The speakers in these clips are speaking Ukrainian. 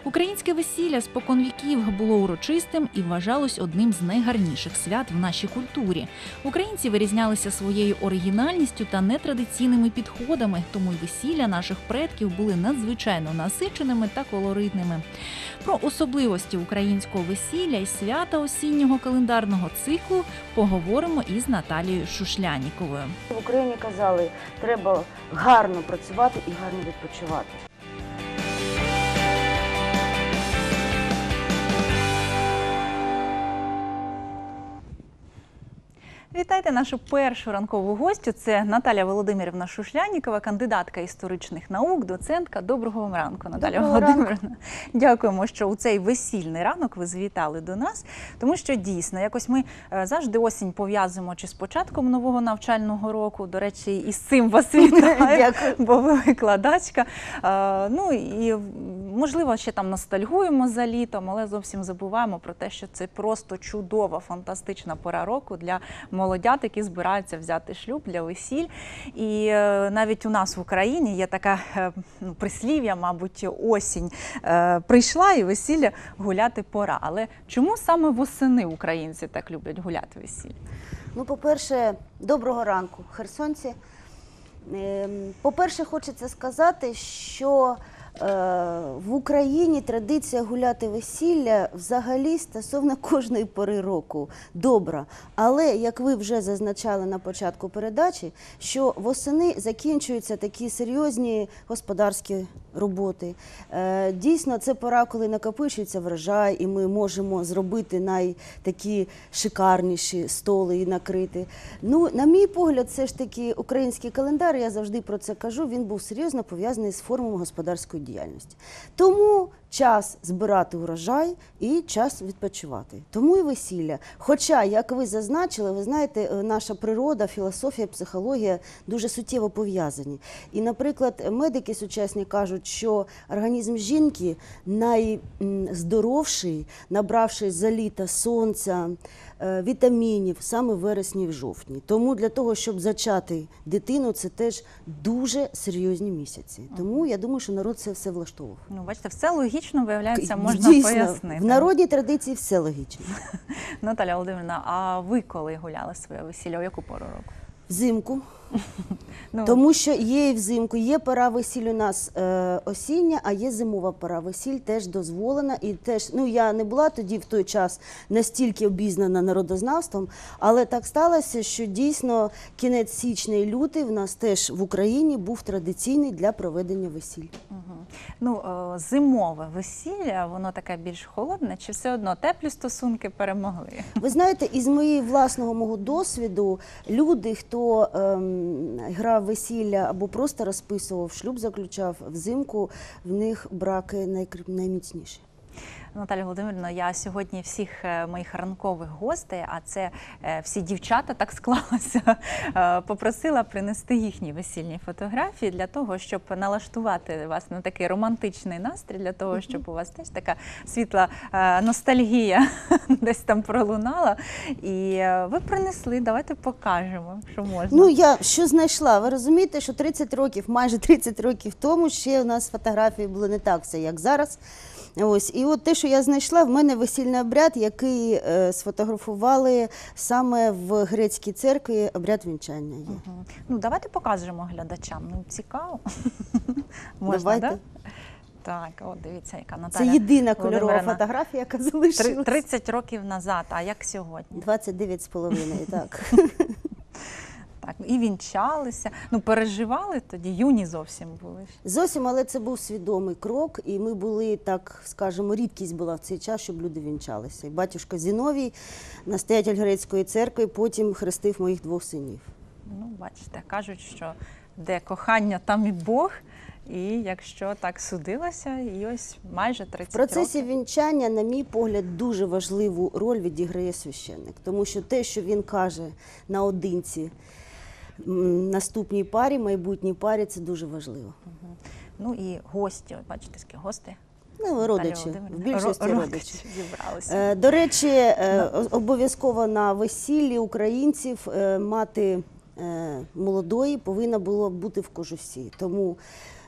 Українське весілля споконвіків було урочистим і вважалось одним з найгарніших свят в нашій культурі. Українці вирізнялися своєю оригінальністю та нетрадиційними підходами, тому й весілля наших предків були надзвичайно насиченими та колоритними. Про особливості українського весілля і свята осіннього календарного циклу поговоримо із Наталією Шушляніковою. В Україні казали, треба гарно працювати і гарно відпочивати. Вітайте нашу першу ранкову гостю. Це Наталія Володимирівна Шушлянікова, кандидатка історичних наук, доцентка. Доброго вам ранку, Наталія Володимирівна. Дякуємо, що у цей весільний ранок ви завітали до нас, тому що дійсно, якось ми завжди осінь пов'язуємо чи з початком нового навчального року. До речі, і з цим вас вітаю, бо ви викладачка. Ну і, можливо, ще там ностальгуємо за літом, але зовсім забуваємо про те, що це просто чудова, фантастична пора року для молодят, які збираються взяти шлюб, для весіль. І навіть у нас в Україні є така прислів'я, мабуть, осінь прийшла і весілля гуляти пора. Але чому саме восени українці так люблять гуляти весілля? Ну, по-перше, доброго ранку, херсонці. По-перше, хочеться сказати, що в Україні традиція гуляти весілля взагалі стосовно кожної пори року добра. Але, як ви вже зазначали на початку передачі, що восени закінчуються такі серйозні господарські роботи. Дійсно, це пора, коли накопичується врожай, і ми можемо зробити такі шикарніші столи і накрити. Ну, на мій погляд, все ж таки український календар, я завжди про це кажу, він був серйозно пов'язаний з формами господарської діяльності. Тому час збирати урожай і час відпочивати. Тому і весілля. Хоча, як ви зазначили, ви знаєте, наша природа, філософія, психологія дуже суттєво пов'язані. І, наприклад, медики сучасні кажуть, що організм жінки найздоровший, набравшись за літа сонця, вітамінів саме в вересні і в жовтні. Тому для того, щоб зачати дитину, це теж дуже серйозні місяці. Тому я думаю, що народ це все влаштовував. Ну, бачите, все логічно, виявляється, можна Дійсно, пояснити. В народній традиції все логічно. Наталя Володимирівна, а ви коли гуляли своє весілля, у яку пору року? Взимку. Тому що є і взимку, є пора весіль у нас осіння, а є зимова пора весіль, теж дозволена. І теж, ну, я не була тоді в той час настільки обізнана народознавством, але так сталося, що дійсно кінець січня і лютий в нас теж в Україні був традиційний для проведення весіль. Ну, зимове весілля, воно таке більш холодне, чи все одно теплі стосунки перемогли? Ви знаєте, із мого досвіду, люди, хто грав весілля або просто розписував, шлюб заключав взимку, в них браки найміцніші. Наталя Володимирівна, я сьогодні всіх моїх ранкових гостей, а це всі дівчата, так склалося, попросила принести їхні весільні фотографії для того, щоб налаштувати вас на такий романтичний настрій, для того, щоб у вас теж така світла ностальгія десь там пролунала. І ви принесли, давайте покажемо, що можна. Ну, я що знайшла? Ви розумієте, що 30 років, майже 30 років тому ще у нас фотографії були не так все, як зараз. Ось. І от те, що я знайшла, в мене весільний обряд, який сфотографували саме в грецькій церкві, обряд вінчання є. Ну, давайте покажемо глядачам, ну, цікаво. Можна, давайте. Да? Так, от дивіться, яка Наталя. Це єдина кольорова фотографія, яка залишилась. 30 років назад, а як сьогодні? 29,5, так. Так, і вінчалися. Ну, переживали тоді, юні зовсім були. Зовсім, але це був свідомий крок, і ми були, так скажемо, рідкість була в цей час, щоб люди вінчалися. І батюшка Зіновій, настоятель грецької церкви, потім хрестив моїх 2 синів. Ну, бачите, кажуть, що де кохання, там і Бог. І якщо так судилося, і ось майже 30 років. В процесі вінчання, на мій погляд, дуже важливу роль відіграє священник. Тому що те, що він каже наодинці наступній парі, майбутній парі, це дуже важливо. Ну і гості, бачите, скільки гостей. Ну, родичі, в більшості родичі. Зібралися. До речі, обов'язково на весіллі українців мати молодої повинна була бути в кожусі. Тому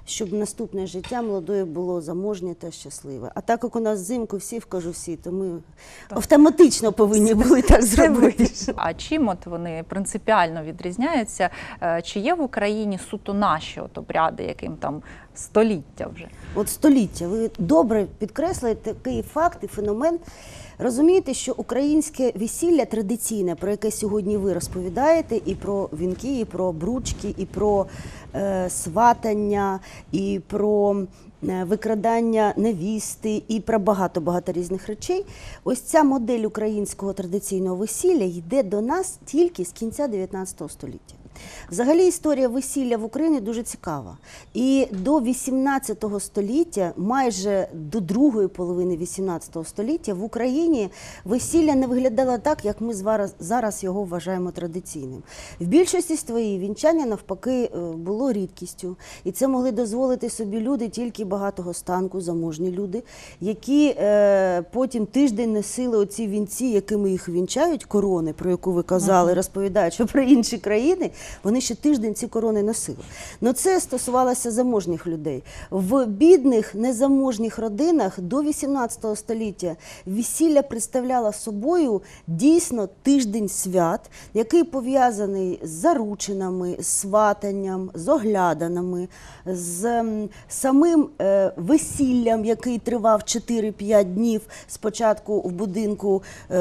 щоб наступне життя молодої було заможнє та щасливе. А так як у нас взимку всі, то ми автоматично повинні були так зробити. А чим от вони принципіально відрізняються? Чи є в Україні суто наші от обряди, яким там століття вже? От століття. Ви добре підкреслюєте такий факт і феномен. Розумієте, що українське весілля традиційне, про яке сьогодні ви розповідаєте, і про вінки, і про обручки, і про сватання, і про викрадання невісти, і про багато-багато різних речей. Ось ця модель українського традиційного весілля йде до нас тільки з кінця 19 століття. Взагалі історія весілля в Україні дуже цікава. І до 18 століття, майже до другої половини 18 століття в Україні весілля не виглядало так, як ми зараз його вважаємо традиційним. В більшості своїй вінчання навпаки було рідкістю. І це могли дозволити собі люди тільки багатого станку, заможні люди, які потім тиждень носили оці вінці, якими їх вінчають, корони, про яку ви казали, розповідаючи про інші країни. Вони ще тиждень ці корони носили. Но це стосувалося заможніх людей. В бідних, незаможніх родинах до 18 століття весілля представляло собою дійсно тиждень свят, який пов'язаний з заручинами, з сватанням, з огляданами, з самим весіллям, який тривав 4-5 днів спочатку в будинку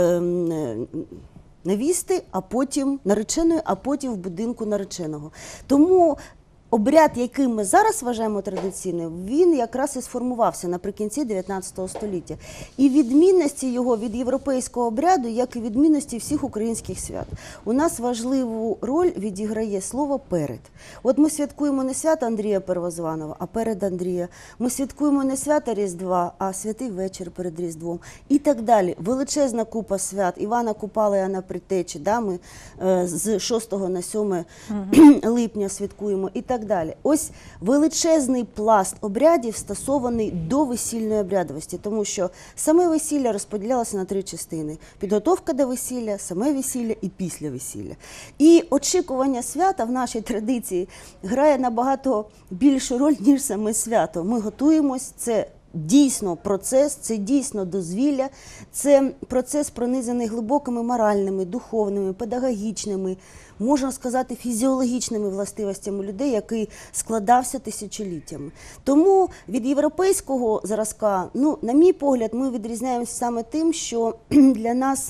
невісти, а потім нареченої, а потім в будинку нареченого. Тому обряд, який ми зараз вважаємо традиційним, він якраз і сформувався наприкінці 19 століття. І відмінності його від європейського обряду, як і відмінності всіх українських свят. У нас важливу роль відіграє слово «перед». От ми святкуємо не свято Андрія Первозваного, а перед Андрія. Ми святкуємо не свято Різдва, а святий вечір перед Різдвом. І так далі. Величезна купа свят. Івана Купала, Іоанна Предтечі. Да? Ми з 6 на 7 липня святкуємо. І так далі. Ось величезний пласт обрядів стосований до весільної обрядовості, тому що саме весілля розподілялося на 3 частини. Підготовка до весілля, саме весілля і після весілля. І очікування свята в нашій традиції грає набагато більшу роль, ніж саме свято. Ми готуємось, це дійсно процес, це дійсно дозвілля, це процес пронизаний глибокими моральними, духовними, педагогічними, можна сказати, фізіологічними властивостями людей, який складався тисячоліттями. Тому від європейського зразка, на мій погляд, ми відрізняємося саме тим, що для нас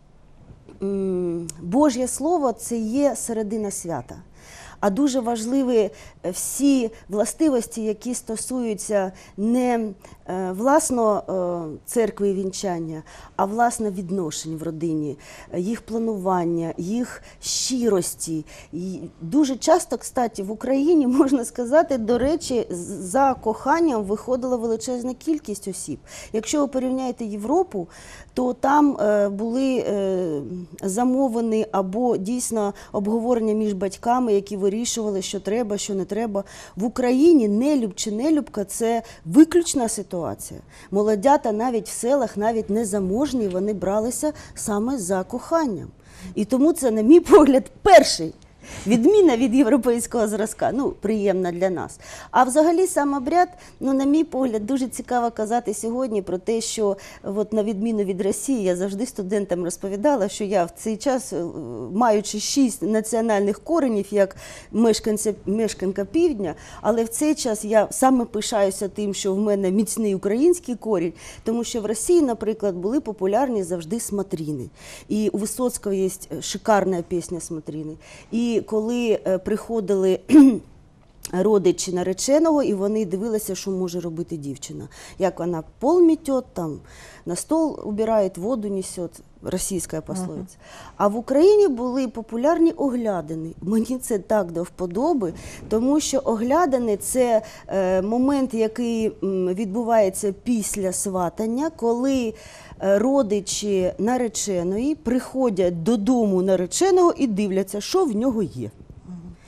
Божє Слово – це є середина свята. А дуже важливі всі властивості, які стосуються не власно церкви і вінчання, а власне відношень в родині, їх планування, їх щирості. І дуже часто, кстати, в Україні, можна сказати, до речі, за коханням виходила величезна кількість осіб. Якщо ви порівняєте Європу, то там були замовлені або дійсно обговорення між батьками, які вирішували, що треба, що не треба. В Україні нелюб чи нелюбка – це виключна ситуація. Молодята навіть в селах, навіть незаможні, вони бралися саме за коханням. І тому це, на мій погляд, перший відміна від європейського зразка, приємна для нас. А взагалі сам обряд, на мій погляд, дуже цікаво казати сьогодні про те, що от на відміну від Росії, я завжди студентам розповідала, що я в цей час, маючи 6 національних коренів, як мешканка Півдня, але в цей час я саме пишаюся тим, що в мене міцний український корінь, тому що в Росії, наприклад, були популярні завжди смотрини. І у Висоцького є шикарна пісня «Смотрини». І коли приходили родичі нареченого, і вони дивилися, що може робити дівчина. Як вона пол метет, там, на стол убирає, воду несет, російська пословиця. А в Україні були популярні оглядини. Мені це так до вподоби, тому що оглядини – це момент, який відбувається після сватання, коли родичі нареченої приходять додому нареченого і дивляться, що в нього є.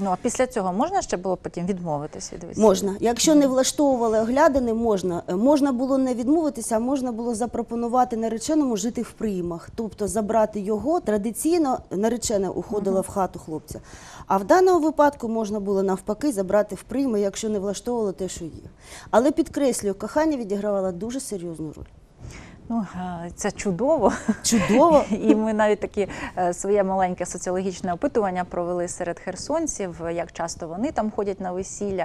Ну, а після цього можна ще було потім відмовитися від весілля? Можна. Якщо не влаштовували оглядини, можна. Можна було не відмовитися, а можна було запропонувати нареченому жити в приймах. Тобто забрати його, традиційно наречена уходила в хату хлопця. А в даному випадку можна було навпаки забрати в прийми, якщо не влаштовувало те, що є. Але підкреслюю, кохання відігравало дуже серйозну роль. Ну, це чудово. Чудово. І ми навіть таке своє маленьке соціологічне опитування провели серед херсонців, як часто вони там ходять на весілля,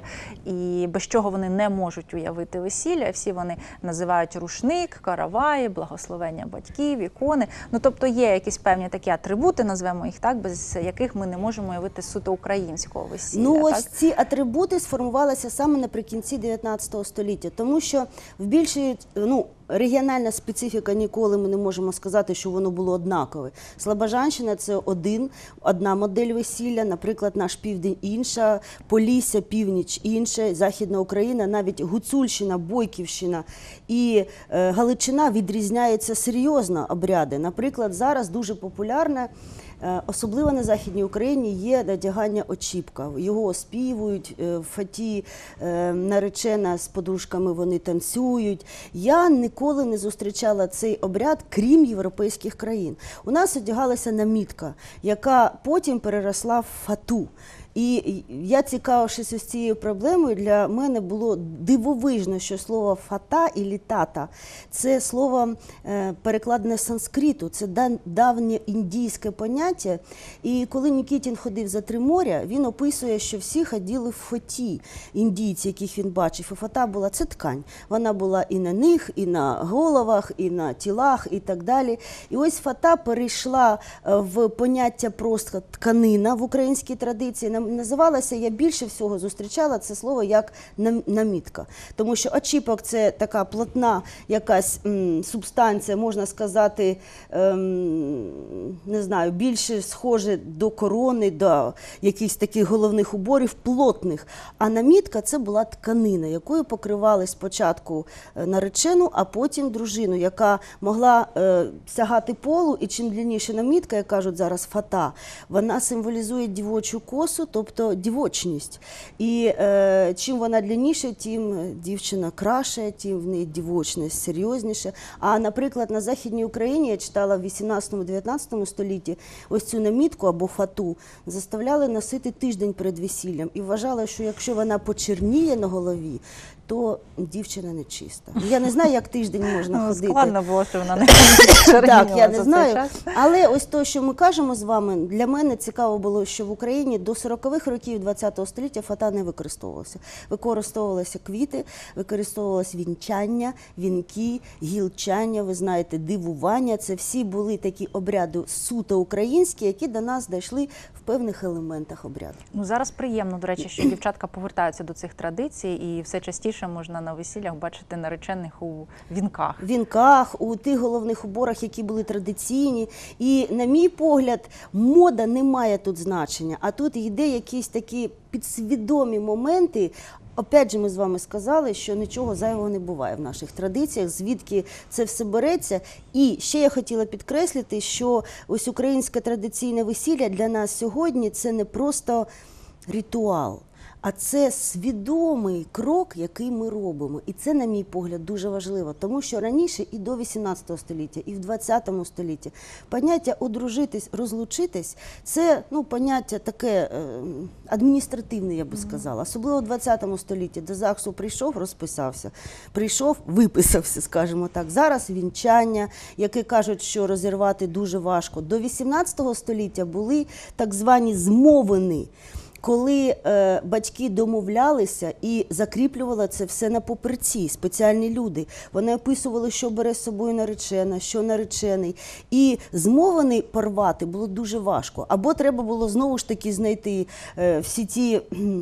і без чого вони не можуть уявити весілля. Всі вони називають рушник, караваї, благословення батьків, ікони. Ну, тобто є якісь певні такі атрибути, назвемо їх так, без яких ми не можемо уявити суто українського весілля. Ну, так? ось ці атрибути сформувалися саме наприкінці 19 століття, тому що в більшій, регіональна специфіка, ніколи ми не можемо сказати, що воно було однакове. Слобожанщина – це одна модель весілля, наприклад, наш південь інша, Полісся, північ інша, Західна Україна, навіть Гуцульщина, Бойківщина і Галичина відрізняються серйозно обряди. Наприклад, зараз дуже популярне, особливо на Західній Україні, є надягання очіпка. Його оспівують, в фаті наречена з подружками вони танцюють. Я ніколи не зустрічала цей обряд, крім європейських країн. У нас одягалася намітка, яка потім переросла в фату. І я, цікавившись ось цією проблемою, для мене було дивовижно, що слово «фата» і «літата» – це слово перекладене з санскриту, це давнє індійське поняття. І коли Нікітін ходив за три моря, він описує, що всі ходили в фаті, індійці, яких він бачив. І фата була – це ткань. Вона була і на них, і на головах, і на тілах, і так далі. І ось фата перейшла в поняття просто тканина в українській традиції. Називалася, я більше всього зустрічала це слово як намітка. Тому що очіпок – це така плотна якась субстанція, можна сказати, не знаю, більше схоже до корони, до якихось таких головних уборів, плотних. А намітка – це була тканина, якою покривали спочатку наречену, а потім дружину, яка могла сягати полу, і чим длинніша намітка, як кажуть зараз фата, вона символізує дівочу косу, тобто дівочність. І чим вона длинніша, тим дівчина краще, тим в неї дівочність серйозніше. А, наприклад, на Західній Україні, я читала в 18-19 столітті, ось цю намітку або фату заставляли носити тиждень перед весіллям. І вважали, що якщо вона почерніє на голові, то дівчина нечиста. Я не знаю, як тиждень можна ходити. Складно було, що вона не Так, я не за знаю. цей час. Але ось те, що ми кажемо з вами, для мене цікаво було, що в Україні до 40-х років ХХ століття фата не використовувалася. Використовувалися квіти, використовувалося вінчання, вінки, гілчання, ви знаєте, дивування. Це всі були такі обряди суто українські, які до нас дійшли в певних елементах обряду. Ну, зараз приємно, до речі, що дівчатка повертаються до цих традицій, і все частіше можна на весіллях бачити наречених у вінках. В вінках, у тих головних уборах, які були традиційні. І, на мій погляд, мода не має тут значення, а тут йде якісь такі підсвідомі моменти. Опять же, ми з вами сказали, що нічого зайвого не буває в наших традиціях, звідки це все береться. І ще я хотіла підкреслити, що ось українське традиційне весілля для нас сьогодні – це не просто ритуал, а це свідомий крок, який ми робимо. І це, на мій погляд, дуже важливо, тому що раніше і до 18 століття, і в 20 столітті поняття одружитись, розлучитись – це поняття таке адміністративне, я би сказала. Особливо в 20 столітті до ЗАГСу прийшов, розписався, прийшов, виписався, скажімо так. Зараз вінчання, яке кажуть, що розірвати дуже важко. До 18 століття були так звані змовини, коли батьки домовлялися і закріплювали це все на папірці, спеціальні люди. Вони описували, що бере з собою наречена, що наречений. І змовини порвати було дуже важко. Або треба було знову ж таки знайти всі ті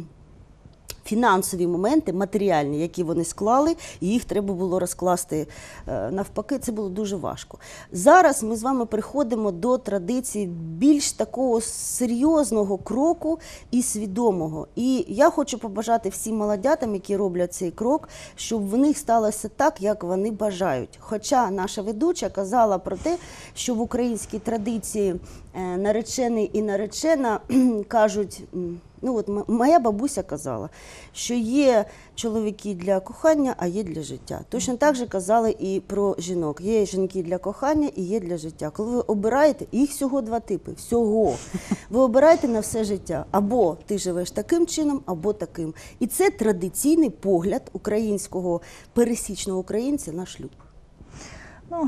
фінансові моменти, матеріальні, які вони склали, і їх треба було розкласти навпаки, це було дуже важко. Зараз ми з вами приходимо до традиції більш такого серйозного кроку і свідомого. І я хочу побажати всім молодятам, які роблять цей крок, щоб в них сталося так, як вони бажають. Хоча наша ведуча казала про те, що в українській традиції наречений і наречена кажуть Ну от моя бабуся казала, що є чоловіки для кохання, а є для життя. Точно так же казали і про жінок. Є жінки для кохання і є для життя. Коли ви обираєте, їх всього 2 типи, всього. Ви обираєте на все життя. Або ти живеш таким чином, або таким. І це традиційний погляд українського, пересічного українця на шлюб. Ну,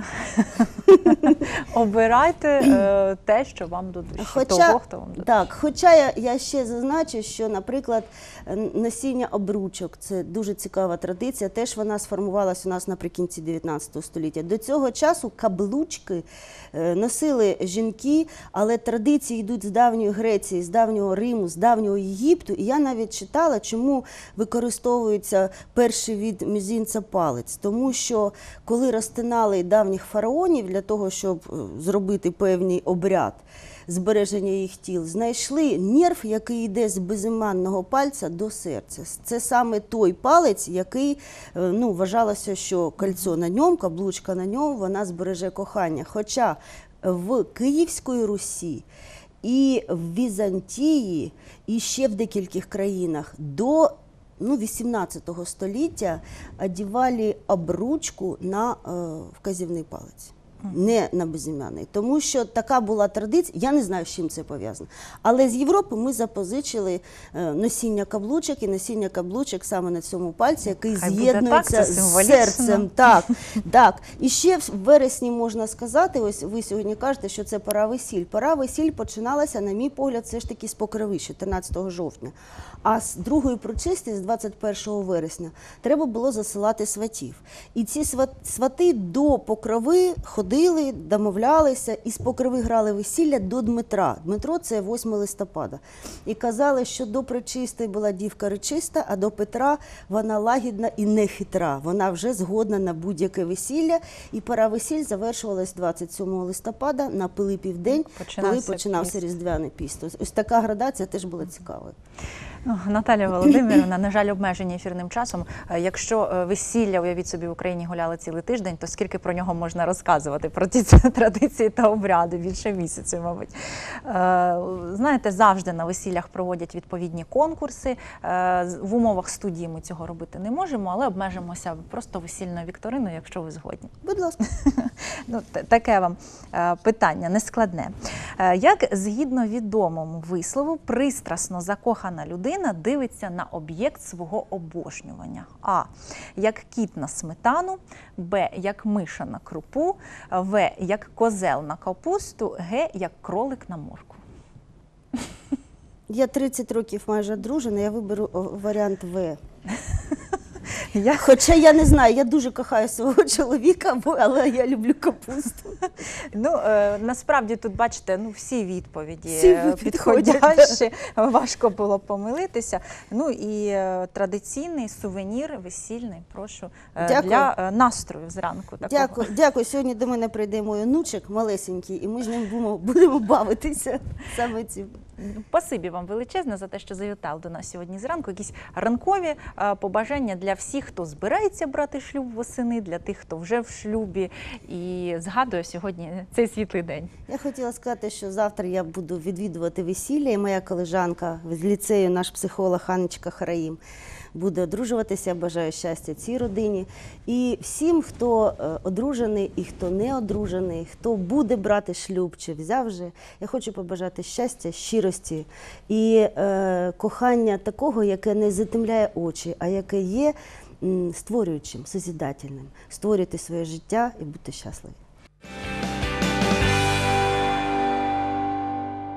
обирайте те, що вам до душі, того, хто вам до душі. Так, хоча я ще зазначу, що, наприклад, носіння обручок – це дуже цікава традиція, теж вона сформувалася у нас наприкінці 19 століття. До цього часу каблучки носили жінки, але традиції йдуть з давньої Греції, з давнього Риму, з давнього Єгипту. І я навіть читала, чому використовується перший від мізинця палець. Тому що, коли розтинали давніх фараонів для того, щоб зробити певний обряд збереження їх тіл, знайшли нерв, який йде з безіменного пальця до серця. Це саме той палець, який, вважалося, що кольцо на ньому, каблучка на ньому, вона збереже кохання. Хоча в Київській Русі і в Візантії, і ще в декількох країнах до 18 століття одягали обручку на вказівний палець, не на безім'яний. Тому що така була традиція, я не знаю, з чим це пов'язано. Але з Європи ми запозичили носіння каблучок і носіння каблучок саме на цьому пальці, який з'єднується з серцем. Так. І ще в вересні можна сказати, ось ви сьогодні кажете, що це пора весіль. Пора весіль починалася, на мій погляд, все ж таки з покрови, 14 жовтня. А з другої причисті, з 21 вересня, треба було засилати сватів. І ці свати до покрови ходили, домовлялися, і з покрови грали весілля до Дмитра. Дмитро – це 8 листопада. І казали, що до причистої була дівка речиста, а до Петра вона лагідна і нехитра. Вона вже згодна на будь-яке весілля. І пора весіль завершувалась 27 листопада на Пилипів день, коли починався Різдвяний піст. Ось така градація теж була цікавою. Наталія Володимирівна, на жаль, обмежені ефірним часом. Якщо весілля, уявіть собі, в Україні гуляли цілий тиждень, то скільки про нього можна розказувати, про ці традиції та обряди? Більше місяця, мабуть. Знаєте, завжди на весіллях проводять відповідні конкурси. В умовах студії ми цього робити не можемо, але обмежимося просто весільною вікториною, якщо ви згодні. Будь ласка. Таке вам питання, нескладне. Як, згідно відомому вислову, пристрасно закохана людина дивиться на об'єкт свого обожнювання? А. Як кіт на сметану, Б. Як миша на крупу, В. Як козел на капусту, Г. Як кролик на моркву. Я 30 років майже одружена, я виберу варіант В. Я... Хоча я не знаю, я дуже кохаю свого чоловіка, але я люблю капусту. Ну, насправді тут, бачите, всі відповіді всі підходящі, важко було помилитися. Ну і традиційний сувенір весільний, прошу, для настрою зранку. Такого. Дякую. Сьогодні до мене прийде мій онучок малесенький, і ми з ним будемо бавитися саме цим. Спасибі вам величезне за те, що завітали до нас сьогодні зранку. Якісь ранкові побажання для всіх, хто збирається брати шлюб восени, для тих, хто вже в шлюбі і згадує сьогодні цей світлий день. Я хотіла сказати, що завтра я буду відвідувати весілля, і моя колежанка з ліцею, наш психолог Анечка Хараїм, буде одружуватися. Я бажаю щастя цій родині. І всім, хто одружений і хто не одружений, хто буде брати шлюб чи взяв вже, я хочу побажати щастя, щирості і кохання такого, яке не затемляє очі, а яке є створюючим, созидательним. Створюйте своє життя і будьте щасливі.